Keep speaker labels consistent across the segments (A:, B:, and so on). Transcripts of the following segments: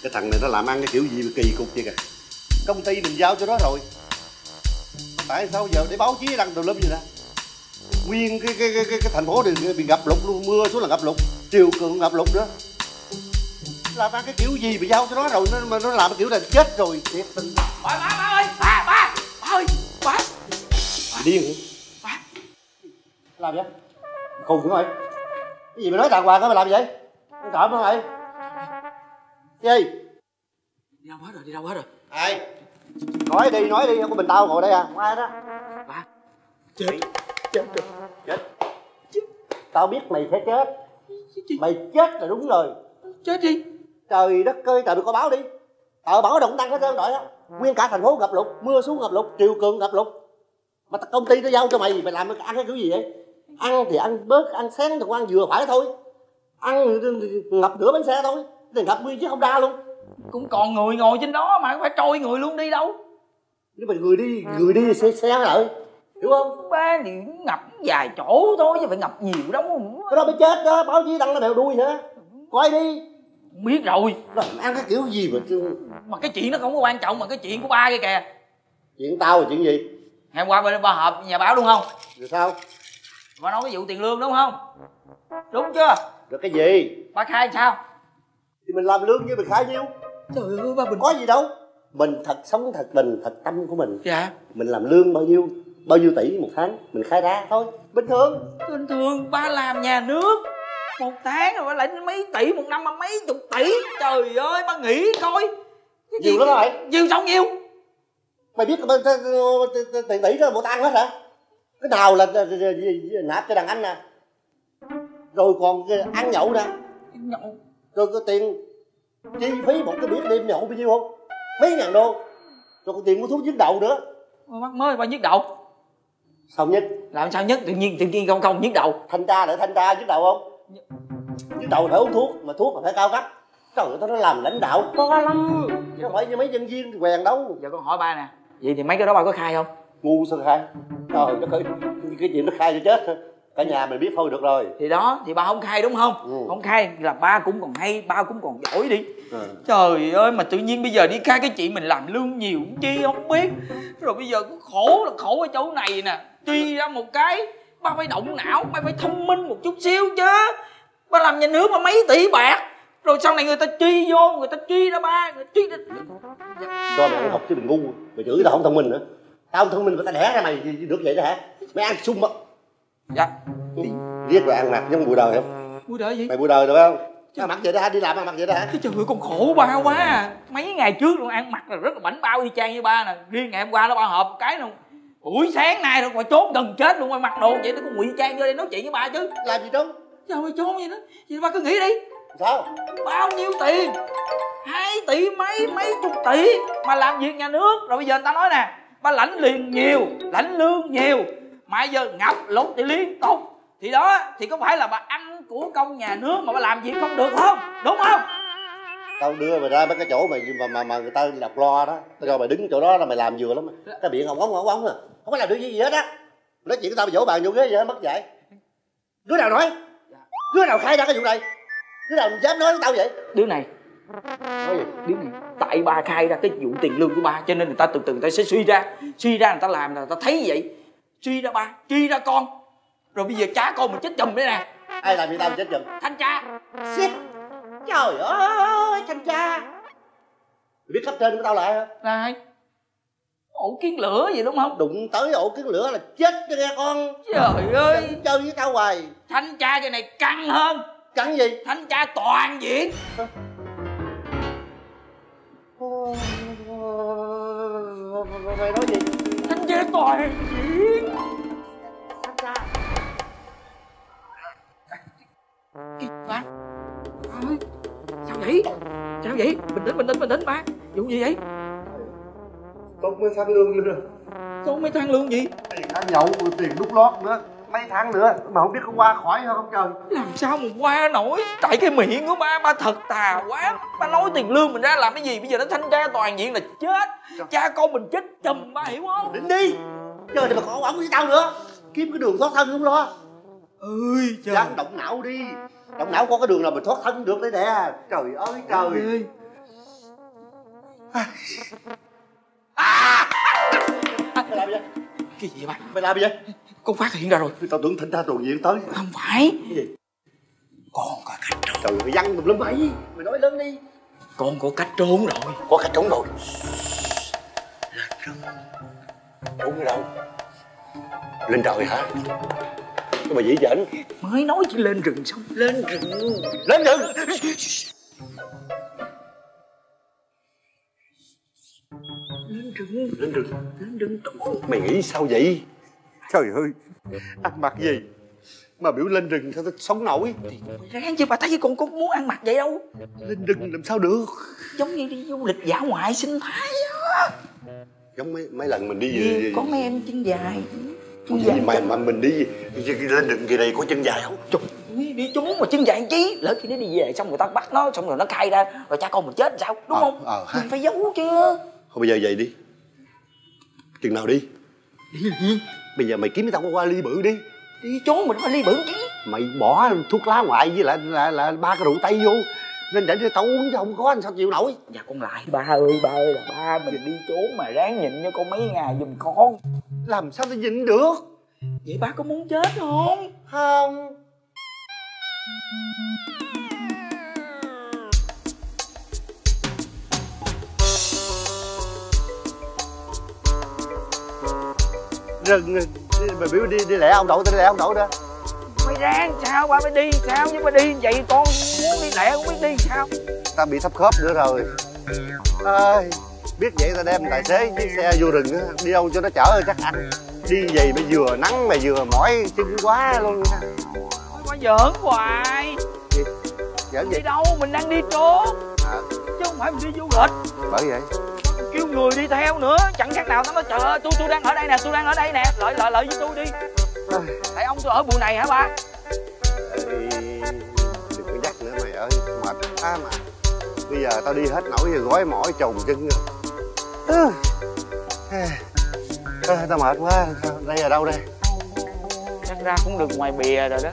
A: Cái thằng này nó làm ăn cái kiểu gì mà kỳ cục vậy kìa. Công ty mình giao cho nó rồi, tại sao giờ để báo chí đăng tùm lum vậy nè. Nguyên cái thành phố đều bị ngập lụt luôn, mưa xuống là ngập lụt, triều cường ngập lụt nữa. Làm ăn cái kiểu gì mà giao cho nó rồi mà nó làm cái kiểu này chết rồi thiệt tình.
B: Ba ơi, ba ơi, ba.
A: Điên hả?
B: Ba.
A: Làm vậy? Khùng hả mày? Cái gì mày nói đàng hoàng hả mày làm vậy? Mày cợm hả mày? Gì?
B: Đi đâu hết rồi, đi đâu hết rồi?
A: Ai? Nói đi, không có mình tao ngồi đây à? Không ai đó.
B: Ba. Chết rồi.
A: Chết. Tao biết mày sẽ chết. Mày chết là đúng rồi.
B: Chết đi.
A: Trời đất ơi, trời mày coi báo đi. Báo động tăng hết trơn rồi á. Nguyên cả thành phố ngập lụt, mưa xuống ngập lụt, triều cường ngập lụt. Mà công ty nó giao cho mày làm ăn cái kiểu gì vậy? Ăn thì ăn bớt, ăn sáng thì ăn vừa phải thôi. Ăn ngập nửa bánh xe thôi, thì ngập nguyên chứ không đa luôn.
B: Cũng còn người ngồi trên đó mà, phải trôi người luôn đi đâu.
A: Nếu mà người đi xe lại, hiểu không?
B: Ba thì ngập vài chỗ thôi chứ phải ngập nhiều đâu.
A: Cái đó mới chết đó, báo chí đăng nó bèo đuôi hả? Coi đi.
B: Biết rồi.
A: Làm ăn cái kiểu gì
B: mà cái chuyện nó không có quan trọng, mà cái chuyện của ba kia kìa.
A: Chuyện tao là chuyện gì?
B: Ngày hôm qua bên ba họp nhà báo đúng không?
A: Rồi sao?
B: Ba nói cái vụ tiền lương đúng không? Đúng chưa?
A: Rồi cái gì?
B: Ba khai sao?
A: Thì mình làm lương với mình khai nhiêu?
B: Trời ơi ba bình.
A: Có gì đâu. Mình thật sống thật mình, thật tâm của mình.
B: Dạ.
A: Mình làm lương bao nhiêu tỷ một tháng mình khai ra thôi, bình thường.
B: Bình thường ba làm nhà nước một tháng rồi ba lại mấy tỷ, một năm mà mấy chục tỷ. Trời ơi ba nghĩ coi.
A: Nhiều lắm rồi.
B: Nhiều sao nhiều?
A: Mày biết tiền tỷ đó bộ tăng hết hả? Cái nào là nạp cho đàn anh nè, rồi còn ăn nhậu nè,
B: Nhậu.
A: rồi cái tiền chi phí một cái bữa đêm nhậu bao nhiêu không? Mấy ngàn đô. Rồi còn tiền mua thuốc nhức đầu nữa.
B: Mắc mới ba nhức đầu.
A: Sao nhất?
B: Làm sao nhất? Tự nhiên không nhức đầu.
A: Thanh tra nhức đầu không? Nhức đầu phải uống thuốc, mà thuốc mà phải cao cấp. Trời ơi, nó làm lãnh đạo khó lắm, chứ không phải như mấy nhân viên quèn đâu.
B: Giờ con hỏi ba nè, vậy thì mấy cái đó ba có khai không?
A: Ngu sao khai? Trời đất ơi, cái chuyện nó khai cho chết thôi. Cả nhà mình biết thôi được rồi.
B: Thì đó, thì ba không khai đúng không? Không khai là ba cũng còn hay, ba cũng còn giỏi đi. Trời ơi, mà tự nhiên bây giờ đi khai cái chuyện mình làm lương nhiều chi không biết. Rồi bây giờ khổ là khổ ở chỗ này nè. Truy ra một cái, ba phải động não, ba phải thông minh một chút xíu chứ. Ba làm nhà nước mà mấy tỷ bạc. Rồi sau này người ta truy vô, người ta truy ra ba, người truy ra...
A: Cho mày ăn học chứ mình ngu. Mày chửi tao không thông minh nữa. Tao không thông minh mà tao đẻ ra mày được vậy đó hả? Mày ăn sung mà.
B: Dạ.
A: Riết rồi ăn mặc giống bụi đời không?
B: Bụi đời gì?
A: Mày bụi đời được không? Chứ... mặc vậy đó hả? Đi làm ăn mặc vậy đó hả?
B: Trời ơi con khổ ba quá à. Mấy ngày trước luôn ăn mặc là rất là bảnh bao y chang như ba nè. Riêng ngày hôm qua nó ba họp một cái luôn. Buổi sáng nay rồi mà trốn gần chết luôn. Mà mặc đồ vậy nó cũng ngụy trang vô đây nói chuyện với ba chứ.
A: Làm gì trốn?
B: Sao mày trốn vậy đó? Vậy ba cứ nghĩ đi.
A: Sao?
B: Bao nhiêu tiền? 2 tỷ mấy chục tỷ mà làm việc nhà nước. Rồi bây giờ người ta nói nè, ba lãnh liền nhiều, lãnh lương nhiều, mà giờ ngập lụt thì liên tục. Thì đó, thì có phải là bà ăn của công nhà nước mà bà làm việc không được không? Đúng không?
A: Tao đưa mày ra mấy cái chỗ mà người ta đọc lo đó. Tao cho mày đứng chỗ đó là mày làm vừa lắm. Cái miệng ống à. Không có làm được gì hết á. Nói chuyện với tao mà vỗ bàn vô ghế vậy hết mất dạy. Đứa nào nói? Đứa nào khai ra cái vụ này? Đứa nào dám nói với tao vậy?
B: Đứa này. Nói gì? Đứa này. Tại ba khai ra cái vụ tiền lương của ba, cho nên người ta từ từ người ta sẽ suy ra người ta làm là người ta thấy vậy. Suy ra ba, suy ra con. Rồi bây giờ cha con mình chết chùm đấy nè.
A: Ai làm gì tao chết chùm?
B: Thanh tra.
A: Shit. Trời ơi, thanh tra. Mày biết cấp trên của tao là ai hả?
B: Là ai? Ổ kiến lửa gì đúng không?
A: Đụng tới ổ kiến lửa là chết cho nghe con.
B: Trời ơi.
A: Đừng chơi với tao hoài.
B: Thanh tra cái này căng hơn.
A: Căng gì?
B: Thanh tra toàn diện.
A: Mày nói gì?
B: Thanh tra toàn diện.
A: Thanh tra.
B: Ba. Sao vậy? Sao vậy? Bình tĩnh ba. Vụ gì vậy?
A: Tôi mới tháng lương nữa.
B: Tôi mới tháng lương gì?
A: Tiền ăn nhậu, tiền đút lót nữa. Mấy tháng nữa mà không biết có qua khỏi không trời.
B: Làm sao mà qua nổi? Tại cái miệng của ba thật tà quá. Ba nói tiền lương mình ra làm cái gì? Bây giờ nó thanh tra toàn diện là chết. Cha con mình chết chùm, ba hiểu không?
A: Định đi. Trời thì mà còn ổng với tao nữa. Kiếm cái đường thoát thân không lo.
B: Ơi trời.
A: Dám động não đi. Động não có cái đường nào mình thoát thân được đấy nè. Trời ơi trời. Mày làm gì vậy?
B: Cái gì vậy?
A: Mày làm gì vậy?
B: Con phát hiện ra rồi.
A: Tao tưởng thỉnh ra tuần viện tới.
B: Không phải.
A: Cái gì?
B: Con có cách trốn.
A: Trời ơi, văng tùm lum bậy. Mày nói lớn đi.
B: Con có cách trốn rồi.
A: Có cách trốn rồi. Trốn ở đâu? Lên trời hả? Cái bà dĩ dễn.
B: Mới nói chỉ lên rừng xong. Lên rừng.
A: Lên rừng.
B: Lên rừng.
A: Lên rừng.
B: Lên rừng trốn.
A: Mày nghĩ sao vậy? Trời ơi, ăn mặc gì mà biểu lên rừng sao tao sống nổi.
B: Thì mày ráng chứ, bà thấy con có muốn ăn mặc vậy đâu.
A: Lên rừng làm sao được?
B: Giống như đi du lịch dã ngoại sinh thái á.
A: Giống mấy lần mình đi
B: Vì có mấy em chân dài.
A: mà mình đi lên rừng kỳ này có chân dài không?
B: Trời ơi, đi trốn mà chân dài chí. Lỡ khi nó đi về xong người ta bắt nó, xong rồi nó cay ra, rồi cha con mình chết sao, đúng không? Mình phải giấu chứ.
A: Thôi bây giờ vậy đi. Chừng nào đi? Bây giờ mày kiếm tao qua ly bự đi.
B: Đi trốn mình phải ly bự chứ.
A: Mày bỏ thuốc lá ngoại với lại 3 cái rượu tây vô, nên để tao uống chứ không có anh sao chịu nổi.
B: Dạ con lại. Ba ơi là ba mình đi trốn mà ráng nhịn cho con mấy ngày giùm con.
A: Làm sao tao nhịn được?
B: Vậy ba có muốn chết không?
A: Không. Rừng mày biểu đi lẹ ông đậu, tao đi lẹ ông đậu đó.
B: Mày ráng sao ba mới đi sao, chứ ba đi vậy con muốn đi lẹ không biết đi sao.
A: Tao bị thấp khớp nữa rồi. Ơi, biết vậy tao đem tài xế chiếc xe vô rừng á, đi đâu cho nó chở chắc ăn. Đi vậy mà vừa nắng mà vừa mỏi chân quá luôn.
B: Ba giỡn hoài.
A: Gì? Giỡn gì?
B: Đi đâu, mình đang đi trốn chứ không phải mình đi du lịch.
A: Bởi vậy
B: Kêu người đi theo nữa, chẳng khác nào nó nói trời ơi tôi đang ở đây nè, tôi đang ở đây nè, lợi với tôi đi. Tại ông tôi ở bộ này hả ba?
A: Ê, đừng có nhắc nữa mày ơi, mệt quá mà. Bây giờ tao đi hết nổi rồi, gói mỏi chồng chân rồi. Tao mệt quá. Đây là đâu đây?
B: Chắc ra cũng được ngoài bìa rồi đó.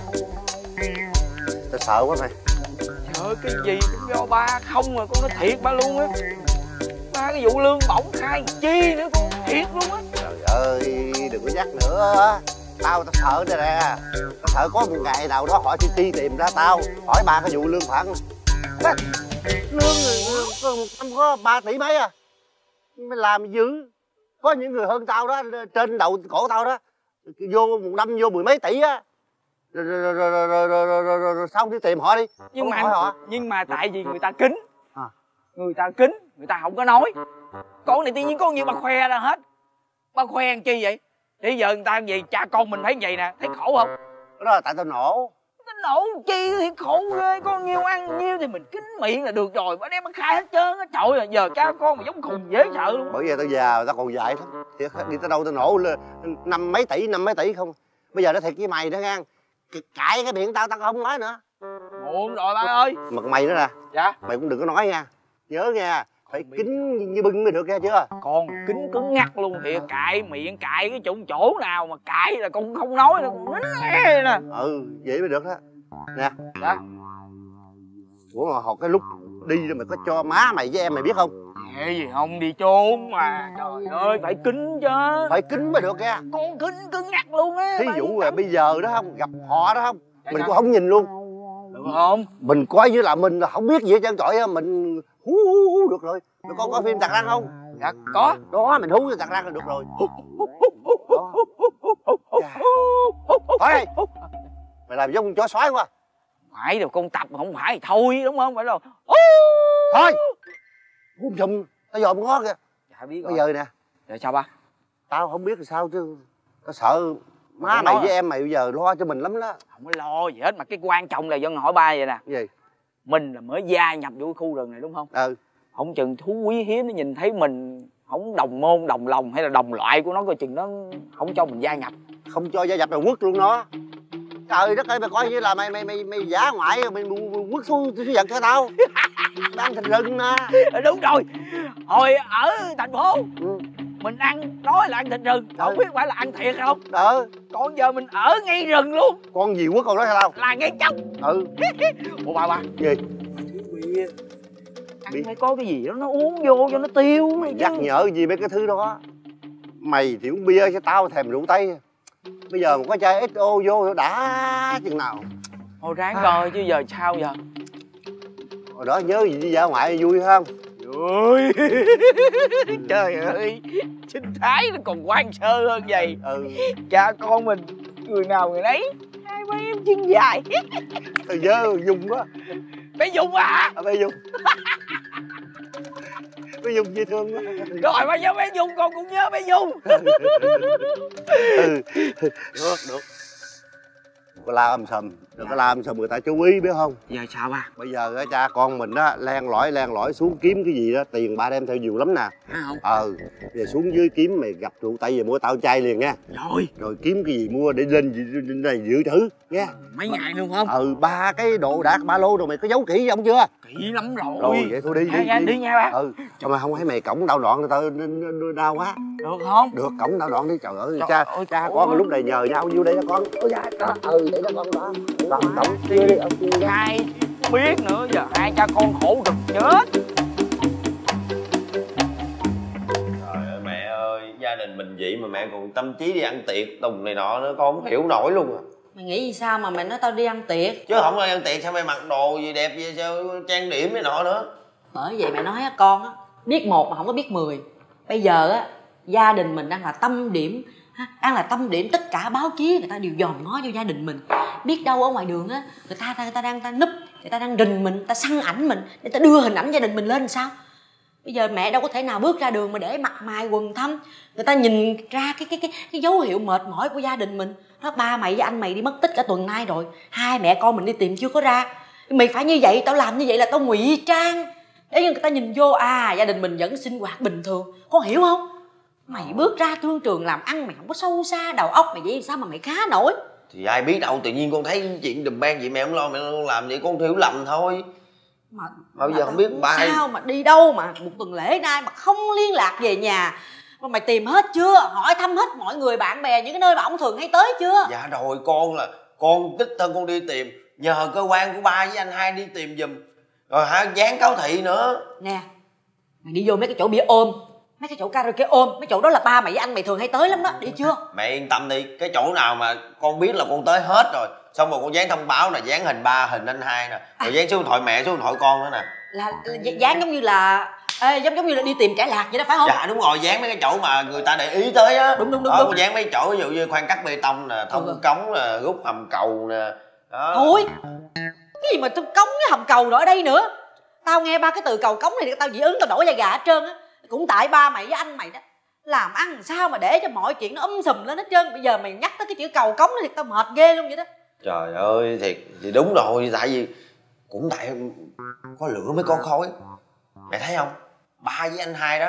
A: Tao sợ quá mày.
B: Trời ơi, cái gì cũng do ba không mà con nói thiệt ba luôn á. Ba cái vụ lương bổng khai chi nữa con, thiệt luôn á.
A: Trời ơi, đừng có nhắc nữa. Tao sợ đây nè. Tao sợ có một ngày nào đó họ chi tìm ra tao, hỏi ba cái vụ lương phận. Lương có 3 tỷ mấy à? Mày làm dữ. Có những người hơn tao đó, trên đầu cổ tao đó, vô một năm vô 10 mấy tỷ á. Rồi sao đi tìm họ đi.
B: Nhưng mà tại vì người ta kín. Người ta kín, người ta không có nói. Con này tự nhiên có nhiều bà khoe ra hết. Bà khoe làm chi vậy? Bây giờ người ta gì cha con mình thấy vậy nè, thấy khổ không?
A: Đó là tại tao nổ.
B: Tao nổ chi thì khổ ghê, con nhiêu ăn nhiêu thì mình kín miệng là được rồi. Bà đem nó khai hết trơn á. Trời ơi, giờ cha con mà giống khùng dễ sợ luôn.
A: Bởi vì tao già, tao còn dại lắm. Thiệt, đi tới đâu tao nổ lên 5 mấy tỷ không. Bây giờ nó thiệt với mày đó ngang. Cãi cái miệng tao không nói nữa.
B: Muộn rồi ba ơi.
A: Mà mày nữa nè.
B: Dạ.
A: Mày cũng đừng có nói nha. Nhớ nha, phải kín như bưng mới được nghe chưa?
B: Con kín cứng ngắc luôn thiệt, cãi miệng cãi cái chỗ nào mà cãi là con không nói nữa, con nín nghe nè.
A: Vậy mới được đó. Nè.
B: Dạ.
A: Ủa mà hồi cái lúc đi rồi mày có cho má mày với em mày biết không?
B: Nghe gì không, đi trốn mà. Trời ơi, phải kín chứ.
A: Phải kín mới được nha.
B: Con kín cứng ngắc luôn á.
A: Thí dụ là bây giờ đó không, gặp họ đó không, mình cũng không nhìn luôn.
B: Được không?
A: Mình coi như là mình là không biết gì hết trơn, trời ơi, mình hú được rồi. Rồi con coi phim Tạc Răng không?
B: Dạ có.
A: Đó, mình hú cho Tạc Răng là được rồi. Thôi, mày làm giống con chó sói quá.
B: Phải rồi, con tập không phải thôi đúng không? Phải đâu.
A: Thôi, hú sùm, tao dòm ngó kìa.
B: Dạ biết rồi.
A: Bây giờ nè.
B: Dạ sao ba?
A: Tao không biết là sao chứ. Tao sợ má mày với em mày bây giờ lo cho mình lắm đó.
B: Không có lo gì hết, mà cái quan trọng là dân hỏi ba vậy nè.
A: Cái gì?
B: Mình là mới gia nhập vô khu rừng này đúng không? Không chừng thú quý hiếm nó nhìn thấy mình không đồng môn đồng lòng hay là đồng loại của nó, coi chừng nó không cho mình gia nhập.
A: Không cho gia nhập là quất luôn nó. Trời đất ơi, mày coi như là mày giả ngoại rồi mày quất số vật cho tao. Đang thành rừng mà.
B: Đúng rồi, hồi ở thành phố mình ăn nói là ăn thịt rừng, không biết phải là ăn thiệt không. Còn giờ mình ở ngay rừng luôn.
A: Con gì quất con nói sao?
B: Là ngay trong.
A: Ủa
B: ba
A: gì?
B: Ăn phải có cái gì đó nó uống vô cho nó tiêu.
A: Mày nhắc nhở gì mấy cái thứ đó. Mày thì uống bia chứ tao thèm rượu tây. Bây giờ mà có chai XO vô đã chừng nào.
B: Thôi ráng coi chứ giờ sao giờ.
A: Hồi đó nhớ gì đi dã ngoại vui không?
B: Ôi trời ơi, sinh thái nó còn hoang sơ hơn vậy. Cha con mình người nào người nấy, hai ba em chân dài.
A: Tao nhớ Dung quá.
B: Bé Dung à?
A: Bé Dung. Bé Dung dễ thương quá.
B: Rồi mà nhớ bé Dung, con cũng nhớ bé Dung.
A: Được. Đừng có la âm sầm, đừng có la âm sầm người ta chú ý biết không?
B: Giờ sao ba?
A: Bây giờ á cha con mình á len lỏi xuống kiếm cái gì đó, tiền ba đem theo nhiều lắm nè.
B: Không?
A: Giờ xuống dưới kiếm, mày gặp rượu tây về mua tao chai liền nha. Rồi kiếm cái gì mua để lên này dự trữ nha.
B: Mấy ngày luôn không?
A: 3 cái đồ đạc ba lô rồi mày có giấu kỹ không chưa?
B: Kỹ lắm rồi.
A: Rồi vậy thôi đi
B: nha ba.
A: Cho mà không thấy mày cổng đau đoạn tao đau quá.
B: Được không?
A: Được, cổng đau đoạn đi. Trời ơi, cha con lúc này nhờ nhau vô đây đó con. Đây đó con đó. Cổng đi.
B: Hai biết nữa, giờ hai cha con khổ cực chết.
C: Trời ơi mẹ ơi, gia đình bình dị mà mẹ còn tâm trí đi ăn tiệc tùng này nọ nữa, con không hiểu nổi luôn à.
D: Mày nghĩ gì sao mà mày nói tao đi ăn tiệc?
C: Chứ không là ăn tiệc sao mày mặc đồ gì đẹp vậy, sao trang điểm này nọ nữa.
D: Bởi vậy mày nói á, con á, biết một mà không có biết 10. Bây giờ á, gia đình mình đang là tâm điểm, đang là tâm điểm, tất cả báo chí người ta đều dòm ngó vô gia đình mình. Biết đâu ở ngoài đường á, người ta đang núp, người ta đang rình mình, người ta săn ảnh mình để ta đưa hình ảnh gia đình mình lên sao? Bây giờ mẹ đâu có thể nào bước ra đường mà để mặt mày quần thâm, người ta nhìn ra cái dấu hiệu mệt mỏi của gia đình mình. Đó, ba mày với anh mày đi mất tích cả tuần nay rồi, hai mẹ con mình đi tìm chưa có ra. Mày phải như vậy, tao làm như vậy là tao ngụy trang để cho người ta nhìn vô gia đình mình vẫn sinh hoạt bình thường, con hiểu không? Mày bước ra thương trường làm ăn mày không có sâu xa đầu óc mày vậy sao mà mày khá nổi?
C: Thì ai biết đâu, tự nhiên con thấy chuyện đùm beng vậy mẹ không lo, mẹ làm vậy con hiểu lầm thôi. Mà bây giờ không biết ba
D: sao mà đi đâu mà một tuần lễ nay mà không liên lạc về nhà. Mà mày tìm hết chưa? Hỏi thăm hết mọi người bạn bè những cái nơi mà ông thường hay tới chưa?
C: Dạ rồi, con đích thân con đi tìm, nhờ cơ quan của ba với anh hai đi tìm giùm. Rồi dán cáo thị nữa.
D: Nè, mày đi vô mấy cái chỗ bia ôm, mấy cái chỗ karaoke ôm, mấy chỗ đó là ba mày với anh mày thường hay tới lắm đó, đi chưa?
C: Mẹ yên tâm đi, cái chỗ nào mà con biết là con tới hết rồi. Xong rồi con dán thông báo nè, dán hình ba, hình anh hai nè, rồi dán số điện thoại mẹ, số điện thoại con nữa nè.
D: Là dán giống như là giống như là đi tìm kẻ lạc vậy đó phải không?
C: Dạ đúng rồi, dán mấy cái chỗ mà người ta để ý tới á.
D: Đúng.
C: Con dán mấy chỗ ví dụ như khoan cắt bê tông nè, thông cống nè, rút hầm cầu nè. Đó.
D: Thôi, cái gì mà thông cống với hầm cầu rồi ở đây nữa. Tao nghe ba cái từ cầu cống này tao dị ứng, tao nổi da gà hết trơn á. Cũng tại ba mày với anh mày đó, làm ăn sao mà để cho mọi chuyện nó sùm lên hết trơn. Bây giờ mày nhắc tới cái chữ cầu cống thì tao mệt ghê luôn vậy đó.
C: Trời ơi, thiệt thì đúng rồi, tại vì cũng tại có lửa mới có khói. Mẹ thấy không, ba với anh hai đó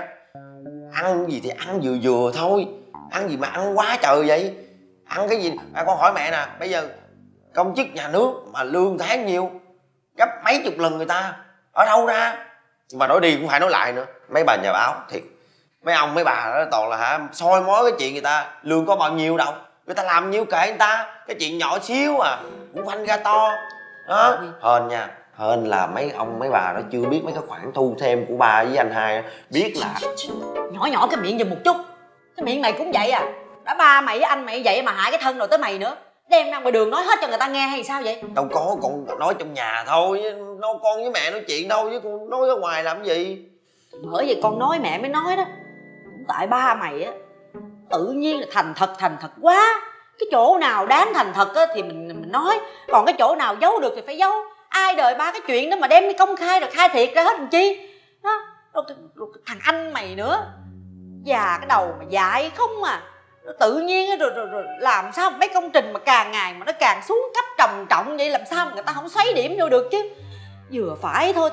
C: ăn gì thì ăn vừa vừa thôi, ăn gì mà ăn quá trời vậy. Ăn cái gì con hỏi mẹ nè, bây giờ công chức nhà nước mà lương tháng nhiêu, gấp mấy chục lần người ta, ở đâu ra? Mà nói đi cũng phải nói lại nữa, mấy bà nhà báo thiệt, mấy ông mấy bà đó toàn là soi mói cái chuyện người ta lương có bao nhiêu đâu, người ta làm nhiêu kệ người ta, cái chuyện nhỏ xíu à cũng phanh ra to đó. Hên nha, hên là mấy ông mấy bà đó chưa biết mấy cái khoản thu thêm của ba với anh hai, biết là
D: nhỏ cái miệng giùm một chút. Cái miệng mày cũng vậy à? Đã ba mày với anh mày vậy mà hại cái thân rồi tới mày nữa, đem ra ngoài đường nói hết cho người ta nghe hay sao vậy?
C: đâu có, con nói trong nhà thôi, nói con với mẹ nói chuyện đâu, chứ con nói ở ngoài làm cái gì.
D: Bởi vì con nói mẹ mới nói đó, cũng tại ba mày á tự nhiên là thành thật quá. Cái chỗ nào đáng thành thật á thì mình nói, còn cái chỗ nào giấu được thì phải giấu. Ai đời ba cái chuyện đó mà đem đi công khai rồi khai thiệt ra hết làm chi đó. Rồi thằng anh mày nữa, già cái đầu mà dại không à. Rồi tự nhiên rồi làm sao mấy công trình mà càng ngày mà nó càng xuống cấp trầm trọng vậy, làm sao mà người ta không xoáy điểm vô được chứ. Vừa phải thôi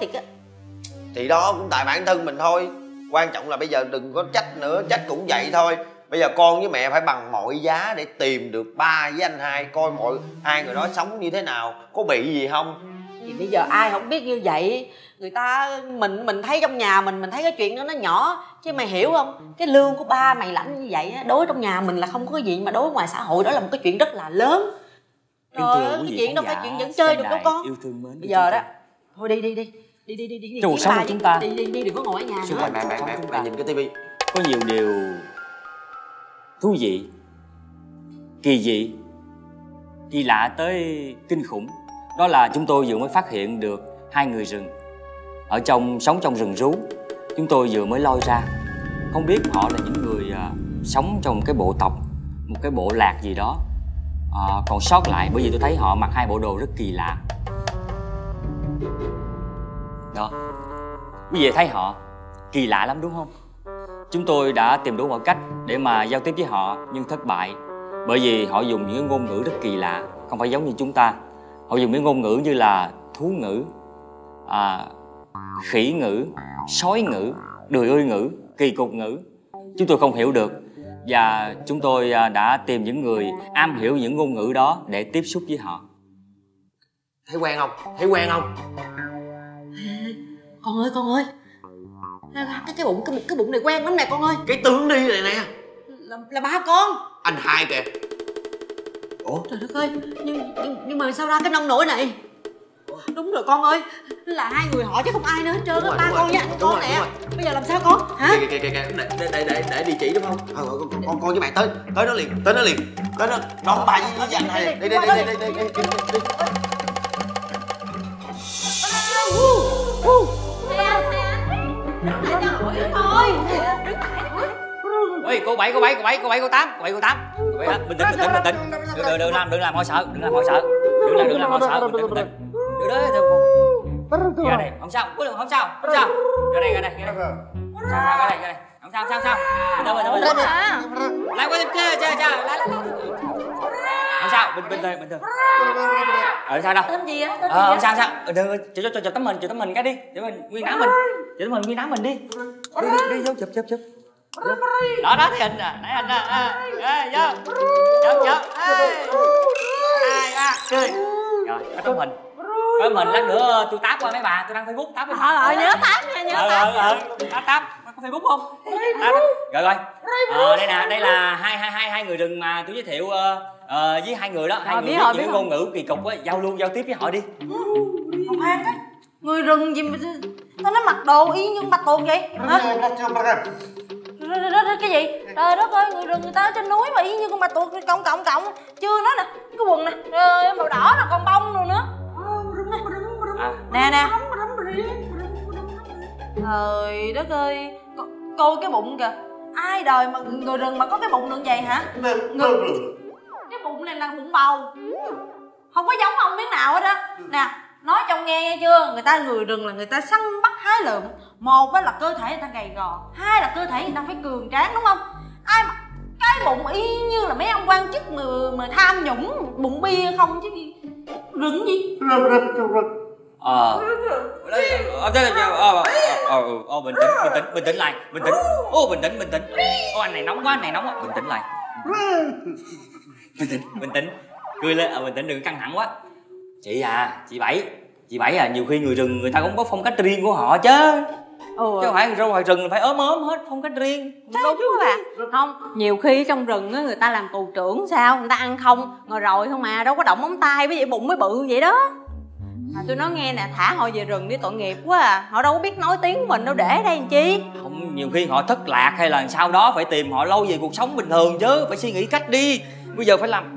C: thì đó cũng tại bản thân mình thôi. Quan trọng là bây giờ đừng có trách nữa, trách cũng vậy thôi. Bây giờ con với mẹ phải bằng mọi giá để tìm được ba với anh hai, coi hai người đó sống như thế nào, có bị gì không.
D: Thì bây giờ ai không biết như vậy. Người ta mình thấy trong nhà mình thấy cái chuyện đó nó nhỏ, chứ mày hiểu không? Cái lương của ba mày lãnh như vậy đối trong nhà mình là không có cái gì, mà đối ngoài xã hội đó là một cái chuyện rất là lớn. Rồi cái chuyện đâu phải chuyện dẫn chơi được đâu con. Bây giờ đó thôi đi Đi
E: trong cuộc sống của chúng ta.
D: Đi đừng có ngồi ở nhà nữa.
C: Bạn nhìn cái tivi.
E: Có nhiều điều thú vị, kỳ dị, kỳ lạ tới kinh khủng. Đó là chúng tôi vừa mới phát hiện được 2 người rừng sống trong rừng rú. Chúng tôi vừa mới lôi ra. Không biết họ là những người sống trong cái bộ tộc, một cái bộ lạc gì đó còn sót lại, bởi vì tôi thấy họ mặc 2 bộ đồ rất kỳ lạ. Đó, quý vị thấy họ kỳ lạ lắm đúng không? Chúng tôi đã tìm đủ mọi cách để mà giao tiếp với họ nhưng thất bại, bởi vì họ dùng những ngôn ngữ rất kỳ lạ, không phải giống như chúng ta. Họ dùng những ngôn ngữ như là thú ngữ, khỉ ngữ, sói ngữ, đười ươi ngữ, kỳ cục ngữ. Chúng tôi không hiểu được, và chúng tôi đã tìm những người am hiểu những ngôn ngữ đó để tiếp xúc với họ.
C: Thấy quen không? Thấy quen không?
D: Con ơi, cái bụng này quen lắm nè con ơi.
C: Cái tướng đi này nè.
D: Là ba con.
C: Anh hai kìa. Ủa?
D: Trời đất ơi, nhưng mà sao ra cái nông nổi này? Đúng rồi con ơi, là 2 người họ chứ không ai nữa hết trơn á. Ba con với anh con nè. Bây giờ làm sao con? Hả?
C: Kìa, để địa chỉ đúng không? Con với mày tới đó liền. Tới đó đón ba với anh hai. Đi.
E: Ê, cô bảy, cô tám. Bình tĩnh. Đừng làm họ sợ. Đừng làm họ sợ. Bình tĩnh. Đưa đó theo cô. Ra đây, không sao. Ra đây. Không sao. Bình tĩnh. Lại qua chơi. Không sao, bình thường. Sao đâu?
D: Tên gì á?
E: Không sao. Cho tấm hình cái đi. Để mình nguyên đám mình đi. Đi vô chụp. Đó thì hình nè, nãy hình nè. Vô. Chụp. 2, 3, cười. Rồi, có tấm hình. Lát nữa tôi táp qua mấy bà, tôi đăng Facebook táp với bà.
D: Nhớ táp nha,
E: Táp. Có Facebook không? Rồi. Đây là hai người rừng mà tôi giới thiệu với 2 người đó. 2 người biết những ngôn ngữ kỳ cục á, giao tiếp với họ đi.
D: Không khoan á, người rừng gì mà nó mặc đồ y như bạch tuộc vậy hả? Cái gì? Trời đất ơi, người rừng người ta ở trên núi mà y như con bạch tuộc cộng chưa nói nè, cái quần nè màu đỏ là con bông rồi nữa. Nè. Trời đất ơi, coi cái bụng kìa. Ai đời mà người rừng mà có cái bụng được vậy hả? Cái bụng này là bụng bầu, không có giống ông miếng nào hết á. Nè, nói trong nghe chưa, người rừng là người ta săn bắt hái lượm. Một là cơ thể người ta gầy gò, 2 là cơ thể người ta phải cường tráng, đúng không? Ai mà cái bụng y như là mấy ông quan chức mà tham nhũng, bụng bia không chứ gì. Rừng gì?
E: Bình tĩnh lại. Bình tĩnh. Anh này nóng quá. Bình tĩnh lại. Bình tĩnh. Cười lên, bình tĩnh, đừng căng thẳng quá. Chị Bảy à, nhiều khi người rừng người ta cũng có phong cách riêng của họ chứ. Chứ không phải ra ngoài rừng phải ốm hết, phong cách riêng.
F: Đúng quá bà. Không, nhiều khi trong rừng á người ta làm tù trưởng sao, người ta ăn không, ngồi rồi không mà, đâu có động móng tay với vậy bụng mới bự vậy đó. Mà tôi nói nghe nè, thả họ về rừng đi, tội nghiệp quá à. Họ đâu có biết nói tiếng của mình đâu, để đây làm chi.
E: Không, nhiều khi họ thất lạc hay là sau đó phải tìm họ lâu về cuộc sống bình thường chứ. Phải suy nghĩ cách đi. Bây giờ phải làm.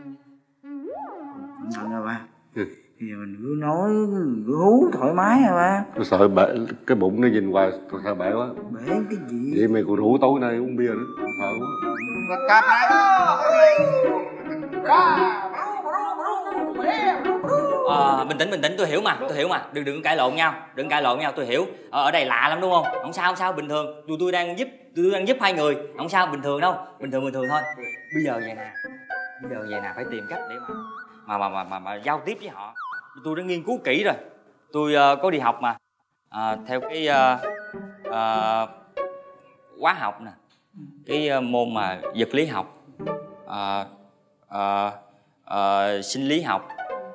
B: Nè ba, bây giờ mình cứ nói, cứ hú thoải mái hả ba.
A: Tôi sợ bể, cái bụng nó nhìn hoài, tôi sợ bể quá.
B: Bể cái gì?
A: Vậy mày còn hú tối nay uống bia nữa, tôi sợ
E: quá. Bình tĩnh, tôi hiểu mà. Đừng cãi lộn nhau, tôi hiểu. Ở đây lạ lắm đúng không? Không sao, bình thường. Tôi đang giúp 2 người, không sao, bình thường đâu, bình thường thôi. Bây giờ vậy nè, phải tìm cách để mà giao tiếp với họ. Tôi đã nghiên cứu kỹ rồi. Tôi có đi học mà, theo cái hóa học nè, cái môn mà vật lý học, sinh lý học,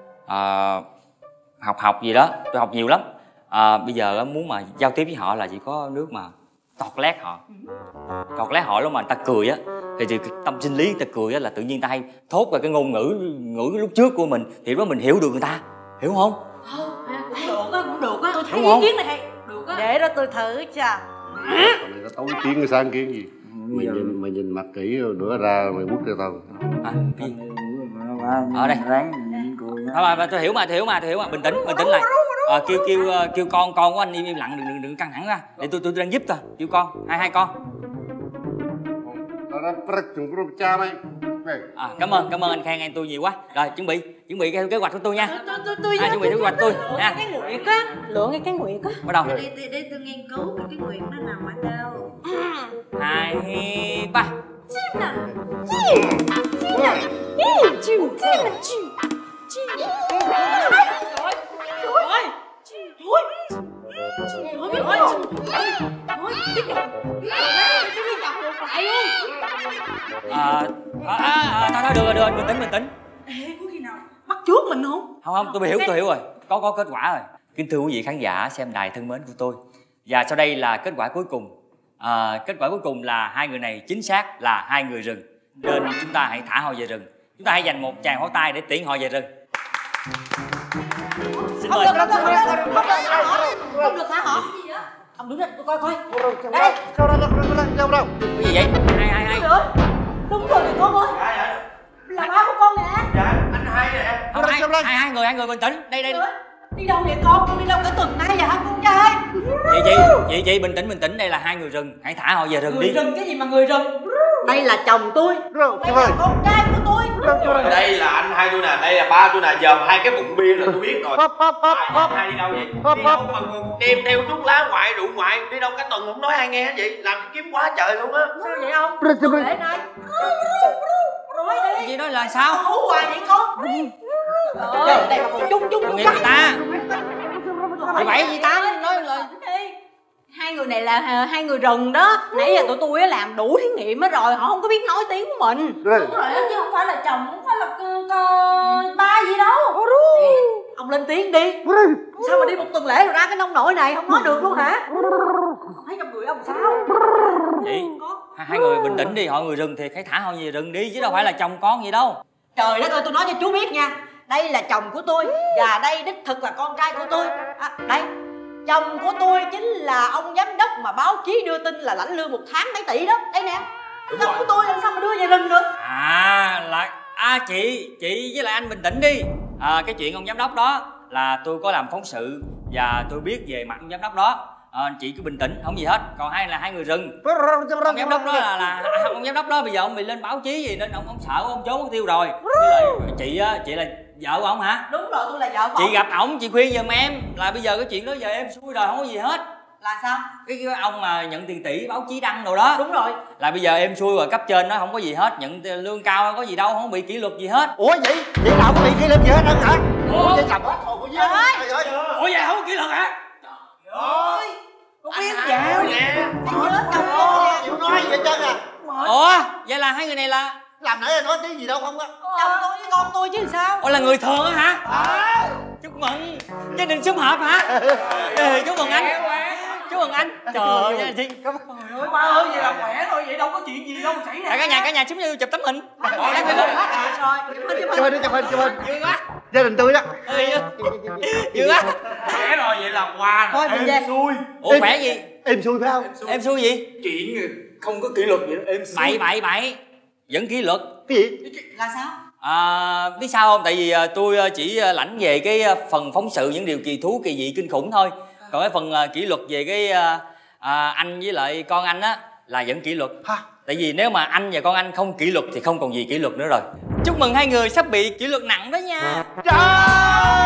E: học gì đó, tôi học nhiều lắm. Bây giờ muốn mà giao tiếp với họ là chỉ có nước mà tọt lét họ lúc mà người ta cười á, thì tâm sinh lý người ta cười á là tự nhiên ta hay thốt ra cái ngôn ngữ lúc trước của mình, thì lúc đó mình hiểu được người ta, hiểu không?
D: Cũng được
F: á, tôi thấy
B: Đúng không?
F: ý kiến này hay. Được á.
D: Để đó tôi thử cho.
A: Còn này nó tấu kiến cái sáng kiến gì? Mày nhìn mặt kỹ rồi nữa ra mày quất cho tao.
E: Gì? Ở đây. Thôi tôi hiểu mà, bình tĩnh lại. Kêu con của anh im lặng, đừng căng thẳng ra. Để tôi đang giúp thôi. Kêu con, hai con.
A: Cha mày.
E: Cảm ơn anh khen anh tôi nhiều quá. Rồi chuẩn bị cái kế hoạch của tôi nha.
F: Tôi
E: Chuẩn bị kế hoạch tôi nha.
F: cái nguyệt á, lượng cái nguyệt á.
E: Bắt đầu.
D: Để tôi nghiên cứu cái nguyệt nó nằm ở đâu.
E: 2, 3. Thôi được, bình tĩnh.
F: Có khi nào bắt trước mình không?
E: Không, tôi hiểu rồi. Có kết quả rồi. Kính thưa quý vị khán giả xem đài thân mến của tôi. Và sau đây là kết quả cuối cùng. Kết quả cuối cùng là hai người này chính xác là hai người rừng. Nên chúng ta hãy thả họ về rừng. Chúng ta hãy dành một tràng pháo tay để tiễn họ về rừng. Xin mời.
D: Không được thả họ. Ông đứng lên tôi coi. Đây.
A: Đâu.
E: Cái gì vậy? Hai.
D: Đúng rồi con ơi. Là ba của con nè.
C: Dạ, anh hai nè.
E: Không, hai người bình tĩnh. Đây.
D: Đi đâu vậy con đi đâu cả tuần nay vậy hả con trai?
E: Chị bình tĩnh, đây là hai người rừng. Hãy thả họ về rừng đi.
D: Người rừng cái gì mà người rừng? Đây là chồng tôi. Đây là con trai của tôi.
C: Đây là anh hai tôi nè, đây là ba tôi nè, dòm hai cái bụng bia là tôi biết rồi. Hai đi đâu vậy? Đi đâu mà đem theo thuốc lá ngoại, rượu ngoại, đi đâu cả tuần không nói ai nghe hết vậy? Làm kiếm quá trời luôn á.
D: Sao vậy ông? Để này. Nói đi.
E: Chị nói là sao?
D: Hú hoài vậy con. Đây mà còn chung
E: Tội nghiệp người ta. Chị bảy gì ta?
F: Nói lời đi. Hai người này là hai người rừng đó. Nãy giờ tụi tôi làm đủ thí nghiệm hết rồi, họ không có biết nói tiếng của mình.
D: Đúng rồi chứ không phải là chồng, không phải là ba gì đâu. Ông lên tiếng đi. Sao mà đi một tuần lễ rồi ra cái nông nổi này không nói được luôn hả? Thấy trong người ông sao?
E: Chị, hai người bình tĩnh đi, họ người rừng thì hãy thả họ về rừng đi chứ đâu phải là chồng con gì đâu.
D: Trời đất ơi, tôi nói cho chú biết nha. Đây là chồng của tôi và đây đích thực là con trai của tôi. Đây, chồng của tôi chính là ông giám đốc mà báo chí đưa tin là lãnh lương 1 tháng mấy tỷ đó. Đây nè, chồng của tôi làm sao mà đưa về rừng được?
E: Chị với lại anh bình tĩnh đi. Cái chuyện ông giám đốc đó là tôi có làm phóng sự và tôi biết về mặt ông giám đốc đó. Chị cứ bình tĩnh, không gì hết. Còn hai là hai người rừng. Ông giám đốc đó là ông giám đốc đó bây giờ ông bị lên báo chí gì nên ông sợ ông trốn mất tiêu rồi. Với lại chị là vợ của ông hả?
D: Đúng rồi, tôi là vợ của
E: chị
D: ông.
E: Gặp ổng chị khuyên giùm em là bây giờ cái chuyện đó giờ em xui rồi, không có gì hết.
D: Là sao?
E: Cái ông mà nhận tiền tỷ báo chí đăng rồi đó.
D: Đúng rồi.
E: Là bây giờ em xui rồi, cấp trên nó không có gì hết, nhận lương cao có gì đâu, không bị kỷ luật gì hết.
A: Ủa vậy là không bị kỷ luật gì hết hả? Ủa vậy chồng hết hồn của
D: Trời ơi.
E: Ủa vậy không có kỷ luật hả?
D: Ôi,
E: Không biết dạo
C: nè.
D: anh nhớ chồng tôi nè.
A: chịu nói gì hết trơn à?
E: Ủa vậy là hai người này là
A: Làm nãy là nói cái gì đâu không á?
D: Chồng tôi với con tôi chứ sao?
E: Ủa là người thường á hả? Chúc mừng gia đình sum họp hả? Chúc mừng anh. Chúc mừng anh. Trời ơi chị.
B: Trời ơi ba ơi, vậy là khỏe thôi, vậy đâu có chuyện gì đâu xảy ra.
E: Cả nhà chúng như chụp tấm hình.
A: Chụp hình. Gia đình tôi đó.
E: Vui quá.
B: Khỏe rồi, vậy là qua
D: Thôi mình về.
B: em xui.
E: Ủa khỏe gì?
A: Em xui phải không?
E: Em xui gì?
B: Chuyện không có kỷ luật vậy đó, em xui.
E: Bậy vẫn kỷ luật.
A: Cái gì?
D: Là sao?
E: Biết sao không? Tại vì tôi chỉ lãnh về cái phần phóng sự những điều kỳ thú kỳ dị kinh khủng thôi. Còn cái phần kỷ luật về cái anh với lại con anh á là vẫn kỷ luật. Tại vì nếu mà anh và con anh không kỷ luật thì không còn gì kỷ luật nữa rồi. Chúc mừng hai người sắp bị kỷ luật nặng đó nha.
A: Trời